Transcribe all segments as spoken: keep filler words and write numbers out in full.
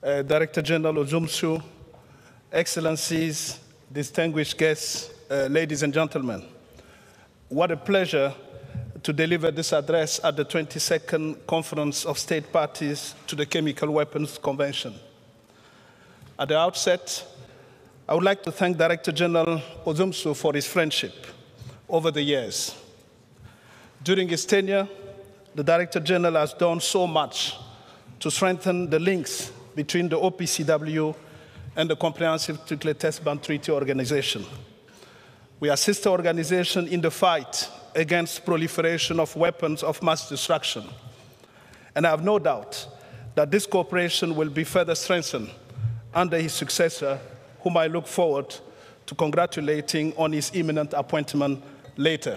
uh, Director General Ozumsu, Excellencies, distinguished guests, uh, ladies and gentlemen. What a pleasure to deliver this address at the twenty-second Conference of State Parties to the Chemical Weapons Convention. At the outset, I would like to thank Director General Ozumsu for his friendship over the years. During his tenure, the Director General has done so much to strengthen the links between the O P C W and the Comprehensive Nuclear Test Ban Treaty Organization. We are a sister organization in the fight against proliferation of weapons of mass destruction. And I have no doubt that this cooperation will be further strengthened under his successor, whom I look forward to congratulating on his imminent appointment later.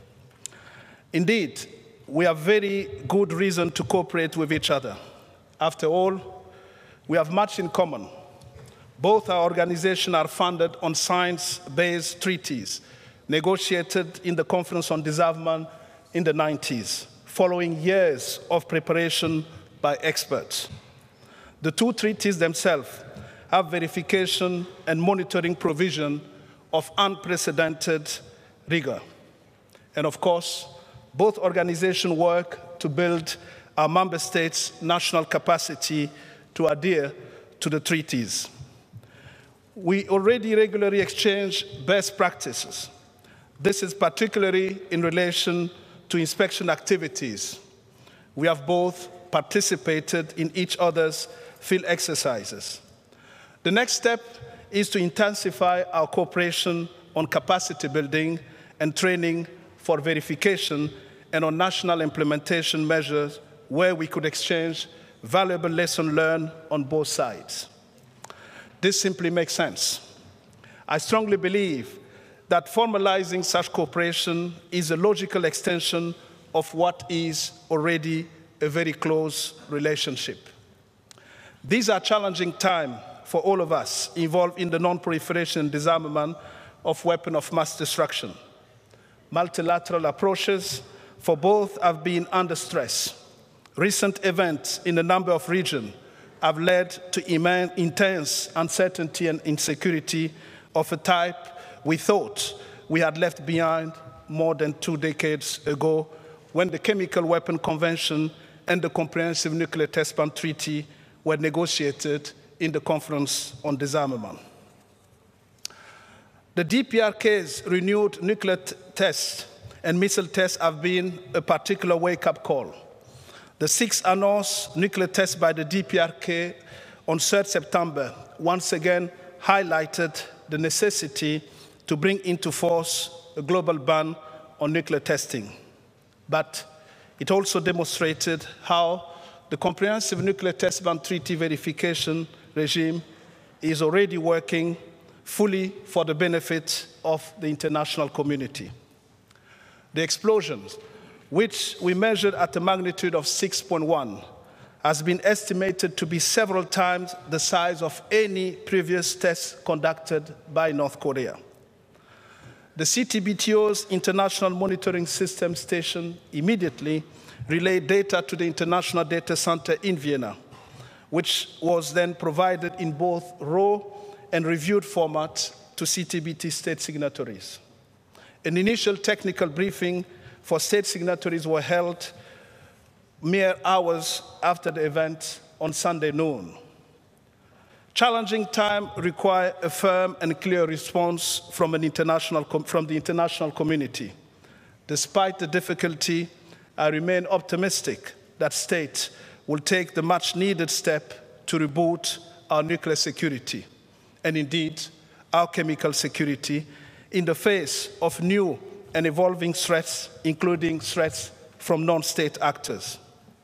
Indeed, we have very good reason to cooperate with each other. After all, we have much in common. Both our organizations are founded on science-based treaties negotiated in the Conference on Disarmament in the nineties, following years of preparation by experts. The two treaties themselves have verification and monitoring provision of unprecedented rigor. And of course, both organizations work to build our member states' national capacity to adhere to the treaties. We already regularly exchange best practices. This is particularly in relation to inspection activities. We have both participated in each other's field exercises. The next step is to intensify our cooperation on capacity building and training for verification and on national implementation measures where we could exchange valuable lessons learned on both sides. This simply makes sense. I strongly believe that formalizing such cooperation is a logical extension of what is already a very close relationship. These are challenging times for all of us involved in the non-proliferation and disarmament of weapons of mass destruction. Multilateral approaches for both have been under stress. Recent events in a number of regions have led to immense, intense uncertainty and insecurity of a type we thought we had left behind more than two decades ago when the Chemical Weapons Convention and the Comprehensive Nuclear Test Ban Treaty were negotiated in the Conference on Disarmament. The D P R K's renewed nuclear tests and missile tests have been a particular wake-up call. The sixth announced nuclear test by the D P R K on third September once again highlighted the necessity to bring into force a global ban on nuclear testing. But it also demonstrated how the Comprehensive Nuclear Test Ban Treaty verification regime is already working fully for the benefit of the international community. The explosions, which we measured at a magnitude of six point one, has been estimated to be several times the size of any previous test conducted by North Korea. The C T B T O's International Monitoring System Station immediately relayed data to the International Data Center in Vienna, which was then provided in both raw and reviewed format to C T B T state signatories. An initial technical briefing for state signatories were held mere hours after the event on Sunday noon. Challenging times require a firm and clear response from, an international from the international community. Despite the difficulty, I remain optimistic that states will take the much-needed step to reboot our nuclear security, and indeed our chemical security, in the face of new and evolving threats, including threats from non-state actors.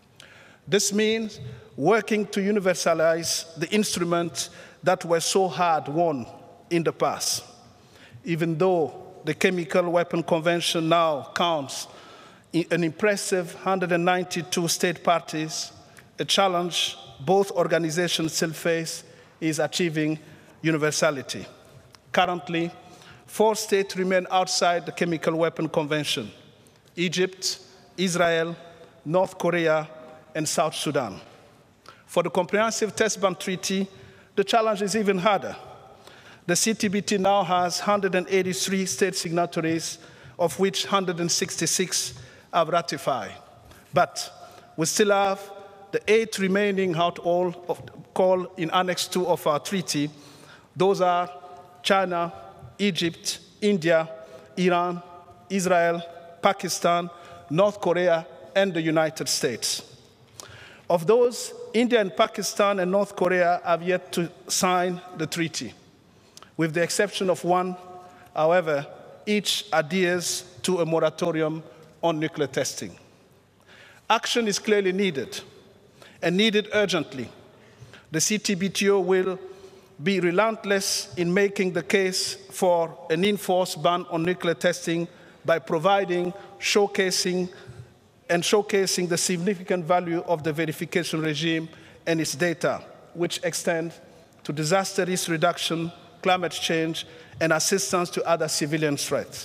This means working to universalize the instruments that were so hard won in the past. Even though the Chemical Weapons Convention now counts an impressive one hundred ninety-two state parties, a challenge both organizations still face is achieving universality. Currently, four states remain outside the Chemical Weapons Convention: Egypt, Israel, North Korea, and South Sudan. For the Comprehensive Test Ban Treaty, the challenge is even harder. The C T B T now has one hundred eighty-three state signatories, of which one hundred sixty-six have ratified. But we still have the eight remaining out all of call in Annex two of our treaty. Those are China, Egypt, India, Iran, Israel, Pakistan, North Korea, and the United States. Of those, India and Pakistan and North Korea have yet to sign the treaty. With the exception of one, however, each adheres to a moratorium on nuclear testing. Action is clearly needed, and needed urgently. The C T B T O will be relentless in making the case for an enforced ban on nuclear testing by providing, showcasing, and showcasing the significant value of the verification regime and its data, which extend to disaster risk reduction, climate change, and assistance to other civilian threats,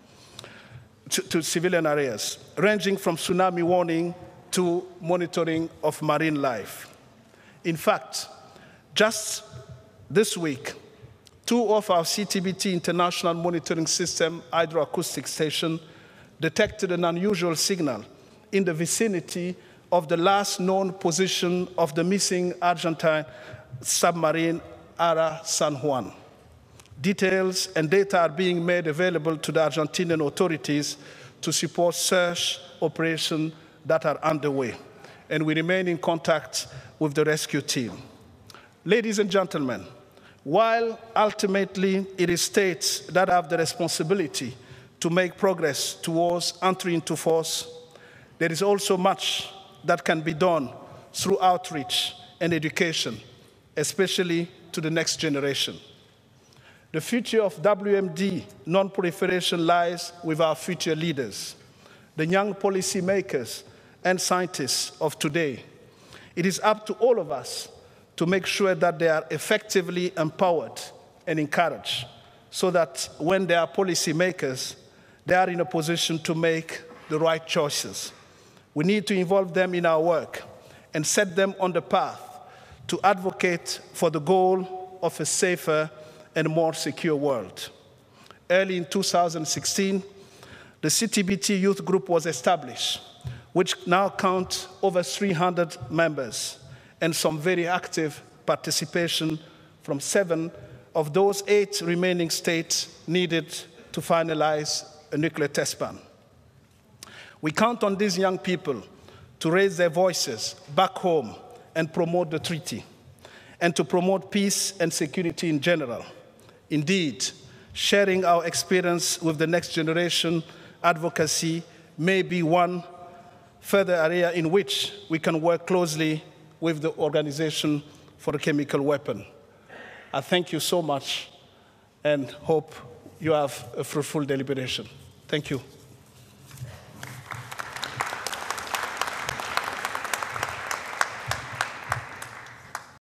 to, to civilian areas, ranging from tsunami warning to monitoring of marine life. In fact, just this week, two of our C T B T International Monitoring System hydroacoustic stations detected an unusual signal in the vicinity of the last known position of the missing Argentine submarine Ara San Juan. Details and data are being made available to the Argentinian authorities to support search operations that are underway, and we remain in contact with the rescue team. Ladies and gentlemen, while ultimately it is states that have the responsibility to make progress towards entry into force, there is also much that can be done through outreach and education, especially to the next generation. The future of W M D non-proliferation lies with our future leaders, the young policymakers and scientists of today. It is up to all of us to make sure that they are effectively empowered and encouraged, so that when they are policymakers, they are in a position to make the right choices. We need to involve them in our work and set them on the path to advocate for the goal of a safer and more secure world. Early in two thousand sixteen, the C T B T Youth Group was established, which now counts over three hundred members and some very active participation from seven of those eight remaining states needed to finalize a nuclear test ban. We count on these young people to raise their voices back home and promote the treaty, and to promote peace and security in general. Indeed, sharing our experience with the next generation advocacy may be one further area in which we can work closely with the Organization for the Chemical Weapon. I thank you so much and hope you have a fruitful deliberation. Thank you.